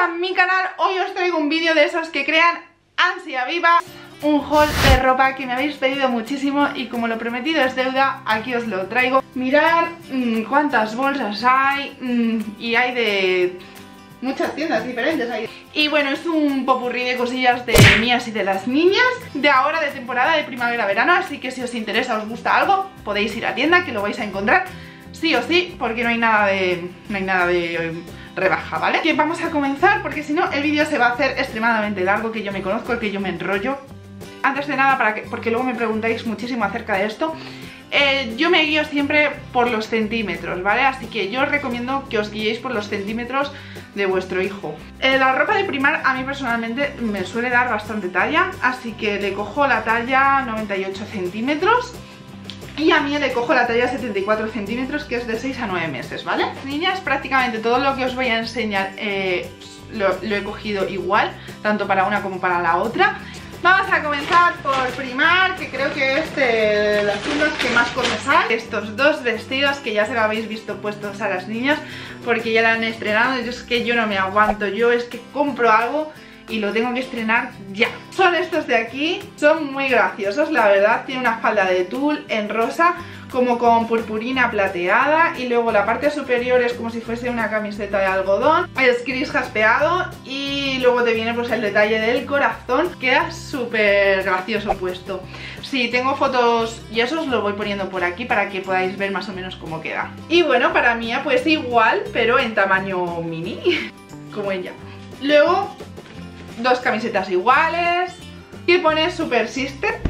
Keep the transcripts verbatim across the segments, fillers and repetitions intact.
a mi canal. Hoy os traigo un vídeo de esos que crean ansia viva. Un haul de ropa que me habéis pedido muchísimo y como lo prometido es deuda, aquí os lo traigo. Mirad mmm, cuántas bolsas hay mmm, y hay de muchas tiendas diferentes ahí. Y bueno, es un popurrí de cosillas de mías y de las niñas de ahora, de temporada de primavera-verano. Así que si os interesa, os gusta algo, podéis ir a tienda que lo vais a encontrar sí o sí, porque no hay nada de, no hay nada de rebaja, ¿vale? Que vamos a comenzar porque si no el vídeo se va a hacer extremadamente largo, que yo me conozco, que yo me enrollo. Antes de nada, para que, porque luego me preguntáis muchísimo acerca de esto, eh, yo me guío siempre por los centímetros, ¿vale? Así que yo os recomiendo que os guiéis por los centímetros de vuestro hijo. eh, La ropa de Primark a mí personalmente me suele dar bastante talla, así que le cojo la talla noventa y ocho centímetros. Y a mí le cojo la talla setenta y cuatro centímetros, que es de seis a nueve meses, ¿vale? Niñas, prácticamente todo lo que os voy a enseñar eh, lo, lo he cogido igual, tanto para una como para la otra. Vamos a comenzar por Primark, que creo que es de las tiendas que más cosas hay. Estos dos vestidos que ya se lo habéis visto puestos a las niñas, porque ya la han estrenado. Yo es que yo no me aguanto, yo es que compro algo y lo tengo que estrenar ya. Son estos de aquí, son muy graciosos, la verdad. Tiene una falda de tul en rosa, como con purpurina plateada, y luego la parte superior es como si fuese una camiseta de algodón, es gris jaspeado, y luego te viene pues el detalle del corazón. Queda súper gracioso puesto. Sí, tengo fotos y eso os lo voy poniendo por aquí para que podáis ver más o menos cómo queda. Y bueno, para mí pues igual, pero en tamaño mini, como ella. Luego dos camisetas iguales que pone Super Sister.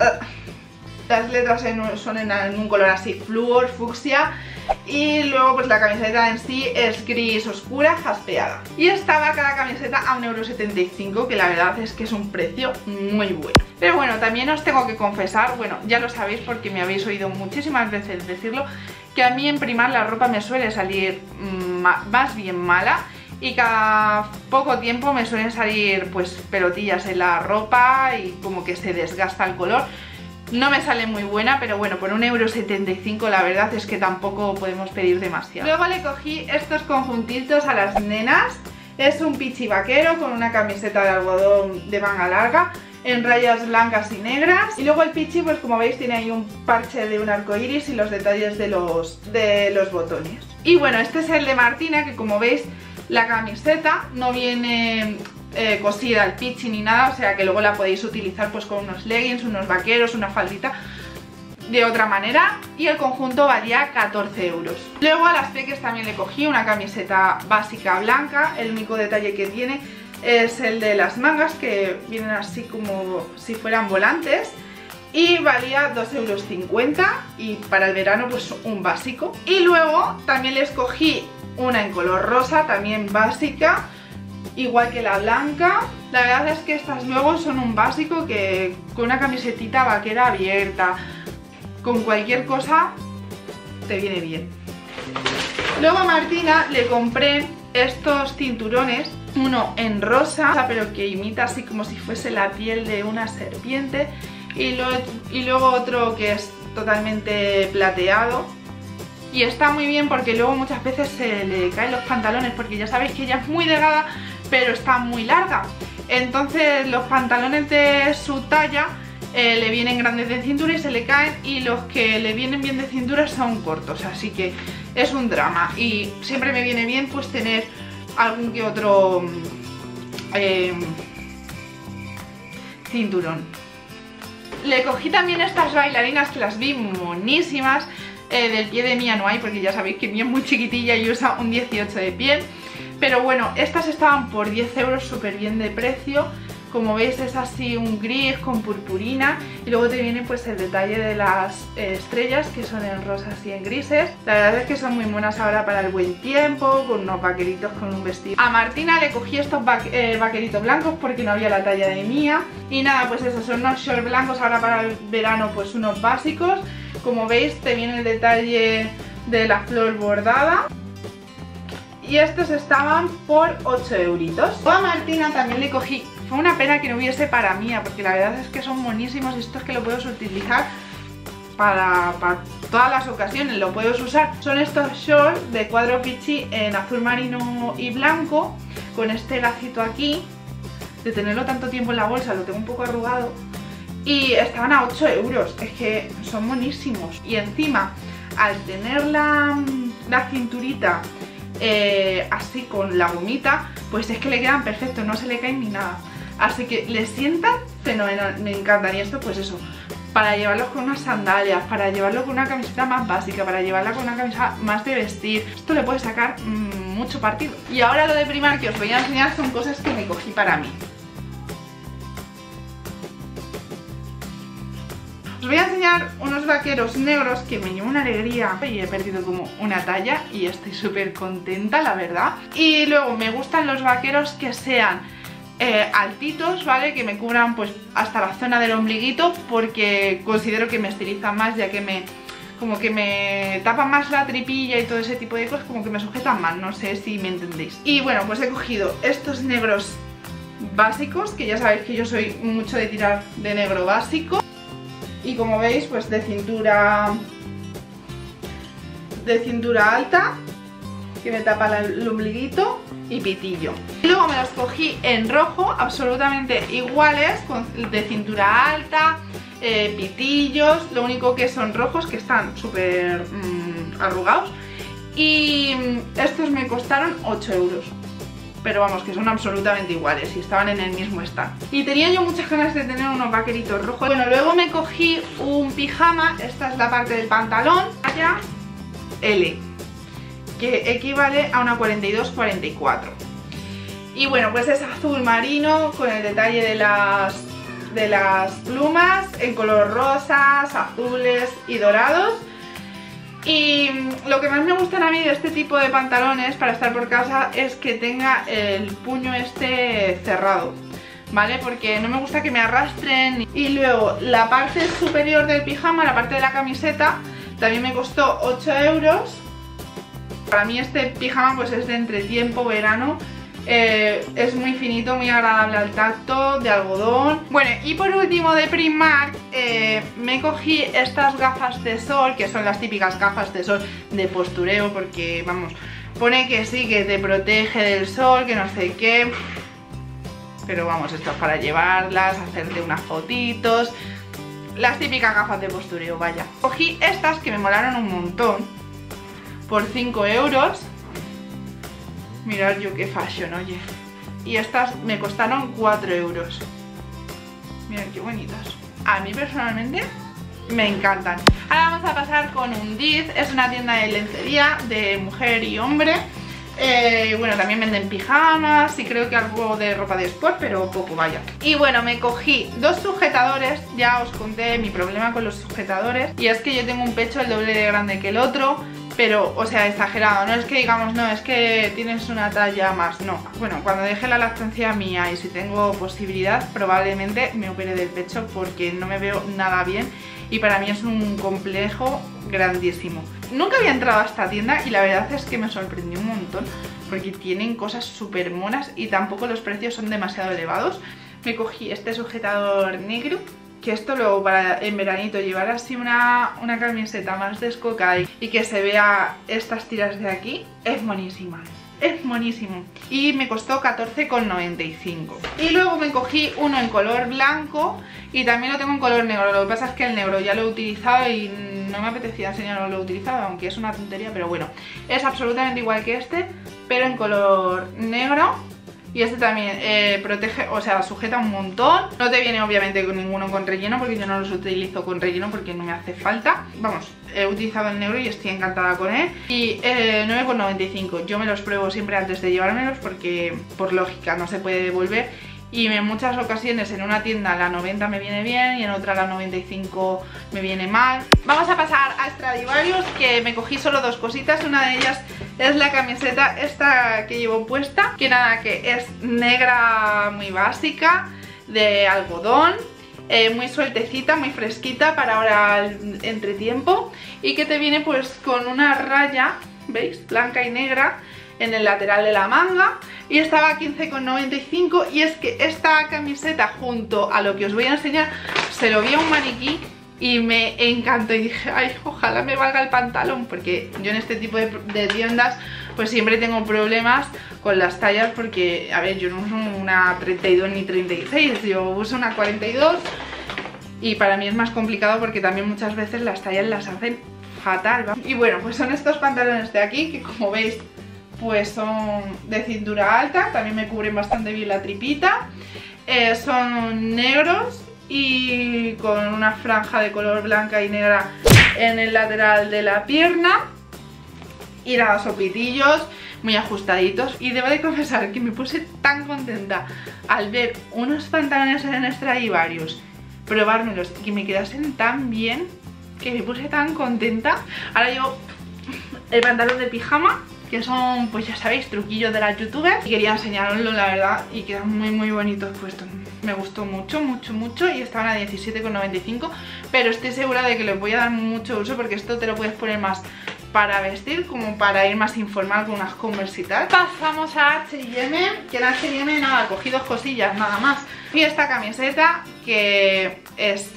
Las letras en, son en, en un color así flúor, fucsia. Y luego pues la camiseta en sí es gris oscura, jaspeada. Y estaba cada camiseta a un euro setenta y cinco, que la verdad es que es un precio muy bueno. Pero bueno, también os tengo que confesar, bueno, ya lo sabéis porque me habéis oído muchísimas veces decirlo, que a mí en Primark la ropa me suele salir mmm, más bien mala. Y cada poco tiempo me suelen salir pues pelotillas en la ropa y como que se desgasta el color. No me sale muy buena, pero bueno, por un euro setenta y cinco la verdad es que tampoco podemos pedir demasiado. Luego le cogí estos conjuntitos a las nenas. Es un pichi vaquero con una camiseta de algodón de manga larga en rayas blancas y negras. Y luego el pichi, pues como veis, tiene ahí un parche de un arco iris y los detalles de los, de los botones. Y bueno, este es el de Martina, que como veis la camiseta no viene eh, cosida al pichi ni nada, o sea que luego la podéis utilizar pues con unos leggings, unos vaqueros, una faldita de otra manera. Y el conjunto valía catorce euros. Luego a las peques también le cogí una camiseta básica blanca. El único detalle que tiene es el de las mangas, que vienen así como si fueran volantes, y valía dos euros cincuenta, y para el verano pues un básico. Y luego también les cogí una en color rosa, también básica, igual que la blanca. La verdad es que estas luego son un básico que con una camisetita vaquera abierta, con cualquier cosa, te viene bien. Luego a Martina le compré estos cinturones, uno en rosa, pero que imita así como si fuese la piel de una serpiente, y, lo, y luego otro que es totalmente plateado. Y está muy bien porque luego muchas veces se le caen los pantalones, porque ya sabéis que ella es muy delgada pero está muy larga. Entonces los pantalones de su talla eh, le vienen grandes de cintura y se le caen, y los que le vienen bien de cintura son cortos, así que es un drama. Y siempre me viene bien pues tener algún que otro eh, cinturón. Le cogí también estas bailarinas que las vi monísimas. Eh, del pie de Mía no hay, porque ya sabéis que Mía es muy chiquitilla y usa un dieciocho de pie. Pero bueno, estas estaban por diez euros, súper bien de precio. Como veis es así un gris con purpurina, y luego te viene pues el detalle de las eh, estrellas, que son en rosas y en grises. La verdad es que son muy buenas ahora para el buen tiempo, con unos vaqueritos, con un vestido. A Martina le cogí estos va eh, vaqueritos blancos porque no había la talla de Mía. Y nada, pues esos son unos shorts blancos ahora para el verano, pues unos básicos. Como veis te viene el detalle de la flor bordada. Y estos estaban por ocho euritos. A Martina también le cogí, fue una pena que no hubiese para Mía, porque la verdad es que son buenísimos. Estos que lo puedes utilizar para, para todas las ocasiones, lo puedes usar. Son estos shorts de cuadro pichi en azul marino y blanco, con este lacito aquí, de tenerlo tanto tiempo en la bolsa, lo tengo un poco arrugado. Y estaban a ocho euros, es que son buenísimos. Y encima, al tener la, la cinturita eh, así con la gomita, pues es que le quedan perfectos, no se le caen ni nada. Así que le sientan fenomenal, me encantan. Y esto pues eso, para llevarlos con unas sandalias, para llevarlo con una camiseta más básica, para llevarla con una camisa más de vestir. Esto le puede sacar mmm, mucho partido. Y ahora lo de Primark que os voy a enseñar son cosas que me cogí para mí. Os voy a enseñar unos vaqueros negros que me llevan una alegría y he perdido como una talla y estoy súper contenta, la verdad. Y luego me gustan los vaqueros que sean eh, altitos, ¿vale? Que me cubran pues hasta la zona del ombliguito, porque considero que me estilizan más, ya que me como que me tapan más la tripilla y todo ese tipo de cosas, como que me sujetan más, no sé si me entendéis. Y bueno, pues he cogido estos negros básicos, que ya sabéis que yo soy mucho de tirar de negro básico. Y como veis, pues de cintura de cintura alta, que me tapa el ombliguito, y pitillo. Y luego me los cogí en rojo, absolutamente iguales, con, de cintura alta, eh, pitillos, lo único que son rojos, que están súper mmm, arrugados. Y estos me costaron ocho euros. Pero vamos, que son absolutamente iguales y estaban en el mismo stand. Y tenía yo muchas ganas de tener unos vaqueritos rojos. Bueno, luego me cogí un pijama, esta es la parte del pantalón, talla L, que equivale a una cuarenta y dos cuarenta y cuatro. Y bueno, pues es azul marino con el detalle de las, de las plumas en color rosas, azules y dorados. Y lo que más me gustan a mí de este tipo de pantalones para estar por casa es que tenga el puño este cerrado, ¿vale? Porque no me gusta que me arrastren. Y luego la parte superior del pijama, la parte de la camiseta, también me costó ocho euros. Para mí este pijama pues es de entretiempo, verano. Eh, es muy finito, muy agradable al tacto, de algodón. Bueno, y por último de Primark eh, me cogí estas gafas de sol, que son las típicas gafas de sol de postureo, porque vamos, pone que sí, que te protege del sol, que no sé qué, pero vamos, esto es para llevarlas, hacerte unas fotitos, las típicas gafas de postureo, vaya. Cogí estas que me molaron un montón por cinco euros. Mirad yo qué fashion, oye. Y estas me costaron cuatro euros. Mirad qué bonitas. A mí personalmente me encantan. Ahora vamos a pasar con Undiz. Es una tienda de lencería de mujer y hombre. Eh, bueno, también venden pijamas y creo que algo de ropa de sport, pero poco, vaya. Y bueno, me cogí dos sujetadores. Ya os conté mi problema con los sujetadores. Y es que yo tengo un pecho el doble de grande que el otro. Pero, o sea, exagerado, no es que digamos, no, es que tienes una talla más, no. Bueno, cuando deje la lactancia mía y si tengo posibilidad, probablemente me opere del pecho porque no me veo nada bien y para mí es un complejo grandísimo. Nunca había entrado a esta tienda y la verdad es que me sorprendió un montón porque tienen cosas súper monas y tampoco los precios son demasiado elevados. Me cogí este sujetador negro, que esto luego para en veranito llevar así una, una camiseta más descocada y que se vea estas tiras de aquí, es buenísima, es buenísimo. Y me costó catorce con noventa y cinco. Y luego me cogí uno en color blanco y también lo tengo en color negro. Lo que pasa es que el negro ya lo he utilizado y no me apetecía enseñaros lo he utilizado, aunque es una tontería, pero bueno, es absolutamente igual que este, pero en color negro. Y este también eh, protege, o sea, sujeta un montón. No te viene obviamente con ninguno con relleno, porque yo no los utilizo con relleno porque no me hace falta. Vamos, he utilizado el negro y estoy encantada con él. Y eh, nueve con noventa y cinco. Yo me los pruebo siempre antes de llevármelos porque por lógica no se puede devolver. Y en muchas ocasiones en una tienda la noventa me viene bien y en otra la noventa y cinco me viene mal. Vamos a pasar a Stradivarius, que me cogí solo dos cositas. Una de ellas es la camiseta esta que llevo puesta, que nada, que es negra muy básica, de algodón, eh, muy sueltecita, muy fresquita para ahora el entretiempo, y que te viene pues con una raya, ¿veis? Blanca y negra en el lateral de la manga, y estaba a quince con noventa y cinco. Y es que esta camiseta, junto a lo que os voy a enseñar, se lo vi a un maniquí y me encantó y dije, ay, ojalá me valga el pantalón, porque yo en este tipo de, de tiendas pues siempre tengo problemas con las tallas, porque, a ver, yo no uso una treinta y dos ni treinta y seis, yo uso una cuarenta y dos y para mí es más complicado porque también muchas veces las tallas las hacen fatal, ¿va? Y bueno, pues son estos pantalones de aquí que, como veis, pues son de cintura alta, también me cubren bastante bien la tripita, eh, son negros y con una franja de color blanca y negra en el lateral de la pierna y nada, sopitillos muy ajustaditos. Y debo de confesar que me puse tan contenta al ver unos pantalones en Stradivarius, probármelos y que me quedasen tan bien, que me puse tan contenta. Ahora llevo el pantalón de pijama, que son, pues ya sabéis, truquillos de las youtubers, y quería enseñaroslo, la verdad, y quedan muy muy bonitos puestos. Me gustó mucho, mucho, mucho, y estaban a diecisiete con noventa y cinco, pero estoy segura de que les voy a dar mucho uso, porque esto te lo puedes poner más para vestir como para ir más informal con unas Converse y tal. Pasamos a H y M, que en H y M nada, cogí dos cosillas nada más. Y esta camiseta, que es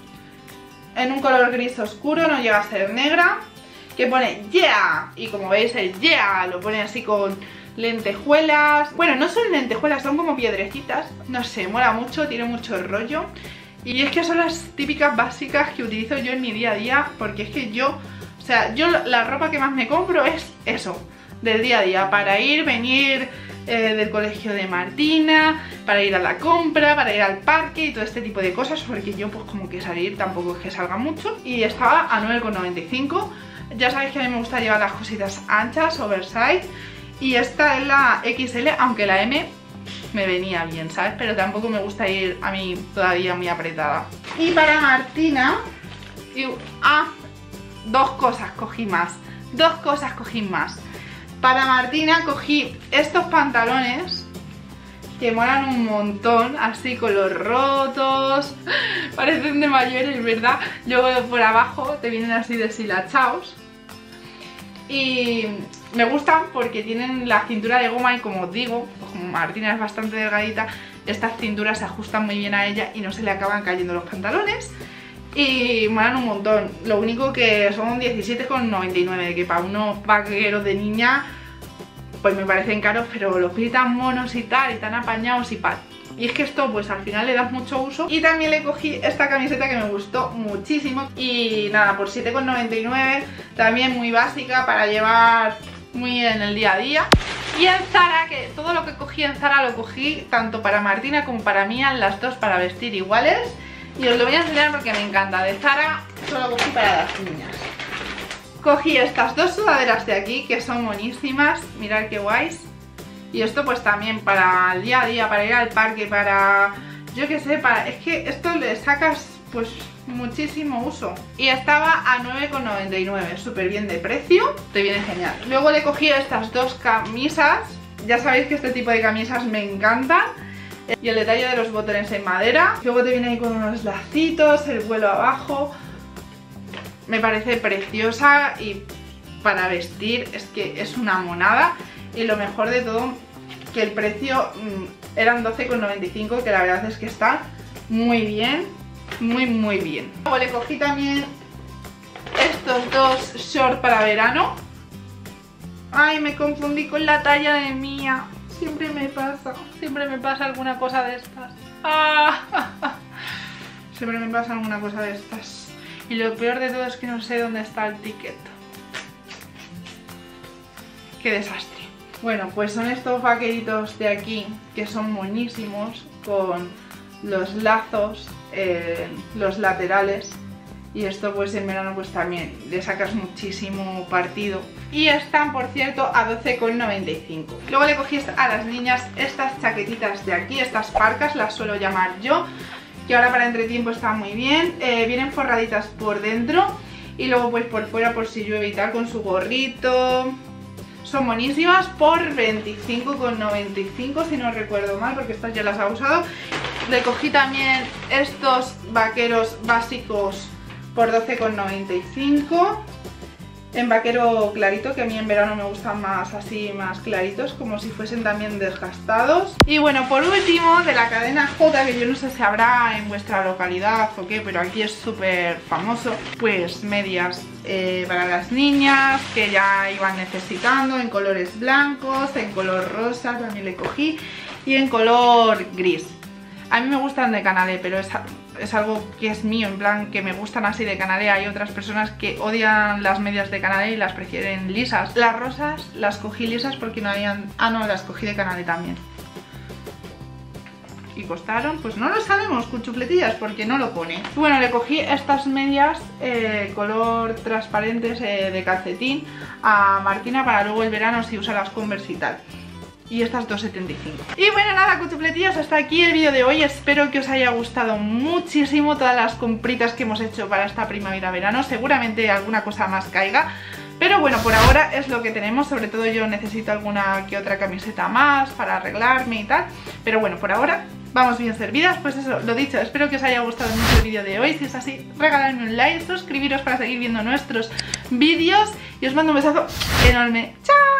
en un color gris oscuro, no llega a ser negra, que pone yeah, y como veis el yeah lo pone así con lentejuelas. Bueno, no son lentejuelas, son como piedrecitas, no sé, mola mucho, tiene mucho rollo. Y es que son las típicas básicas que utilizo yo en mi día a día, porque es que yo, o sea, yo la ropa que más me compro es eso, del día a día, para ir, venir eh, del colegio de Martina, para ir a la compra, para ir al parque y todo este tipo de cosas, porque yo pues como que salir tampoco es que salga mucho. Y estaba a nueve con noventa y cinco. Ya sabéis que a mí me gusta llevar las cositas anchas, oversize, y esta es la equis ele, aunque la eme me venía bien, ¿sabes? Pero tampoco me gusta ir a mí todavía muy apretada. Y para Martina, y, ah, dos cosas cogí más, dos cosas cogí más. Para Martina cogí estos pantalones que molan un montón, así con los rotos, parecen de mayores, ¿verdad? Luego por abajo te vienen así deshilachados. Y me gustan porque tienen la cintura de goma y, como os digo, pues como Martina es bastante delgadita, estas cinturas se ajustan muy bien a ella y no se le acaban cayendo los pantalones. Y molan un montón. Lo único que son diecisiete con noventa y nueve, que para unos vaqueros de niña pues me parecen caros, pero los vi tan monos y tal, y tan apañados y pal. Y es que esto pues al final le das mucho uso. Y también le cogí esta camiseta que me gustó muchísimo. Y nada, por siete con noventa y nueve, también muy básica para llevar muy en el día a día. Y en Zara, que todo lo que cogí en Zara lo cogí tanto para Martina como para mí, las dos para vestir iguales. Y os lo voy a enseñar porque me encanta. De Zara solo cogí para las niñas. Cogí estas dos sudaderas de aquí, que son buenísimas, mirad qué guays. Y esto pues también para el día a día, para ir al parque, para, yo qué sé, para, es que esto le sacas pues muchísimo uso. Y estaba a nueve con noventa y nueve, súper bien de precio, te viene genial. Luego le cogí estas dos camisas, ya sabéis que este tipo de camisas me encantan. Y el detalle de los botones en madera. Luego te viene ahí con unos lacitos, el vuelo abajo. Me parece preciosa y para vestir es que es una monada. Y lo mejor de todo, que el precio mmm, eran doce con noventa y cinco, que la verdad es que está muy bien, muy muy bien. Luego le cogí también estos dos shorts para verano. Ay, me confundí con la talla de Mía. Siempre me pasa, siempre me pasa alguna cosa de estas. Ah, siempre me pasa alguna cosa de estas. Y lo peor de todo es que no sé dónde está el ticket. Qué desastre. Bueno, pues son estos vaqueritos de aquí, que son buenísimos, con los lazos, eh, los laterales. Y esto pues en verano pues también le sacas muchísimo partido. Y están, por cierto, a doce con noventa y cinco. Luego le cogí a las niñas estas chaquetitas de aquí, estas parcas, las suelo llamar yo, que ahora para entretiempo están muy bien. eh, Vienen forraditas por dentro y luego pues por fuera por si llueve y tal, con su gorrito. Son buenísimas, por veinticinco con noventa y cinco si no recuerdo mal, porque estas ya las he usado. Le cogí también estos vaqueros básicos por doce con noventa y cinco. en vaquero clarito, que a mí en verano me gustan más así, más claritos, como si fuesen también desgastados. Y bueno, por último, de la cadena J, que yo no sé si habrá en vuestra localidad o qué, pero aquí es súper famoso, pues medias eh, para las niñas que ya iban necesitando, en colores blancos, en color rosa también le cogí, y en color gris. A mí me gustan de Canalé, pero es, es algo que es mío, en plan que me gustan así de Canalé. Hay otras personas que odian las medias de Canalé y las prefieren lisas. Las rosas las cogí lisas porque no habían... Ah, no, las cogí de Canalé también. Y costaron, pues no lo sabemos, cuchufletillas, porque no lo pone. Bueno, le cogí estas medias eh, color transparentes eh, de calcetín a Martina para luego el verano si usa las Converse y tal. Y estas dos setenta y cinco. Y bueno, nada, cuchufletillas, hasta aquí el vídeo de hoy. Espero que os haya gustado muchísimo todas las compritas que hemos hecho para esta primavera-verano. Seguramente alguna cosa más caiga, pero bueno, por ahora es lo que tenemos. Sobre todo yo necesito alguna que otra camiseta más para arreglarme y tal. Pero bueno, por ahora vamos bien servidas. Pues eso, lo dicho, espero que os haya gustado mucho el vídeo de hoy. Si es así, regaladme un like, suscribiros para seguir viendo nuestros vídeos. Y os mando un besazo enorme. ¡Chao!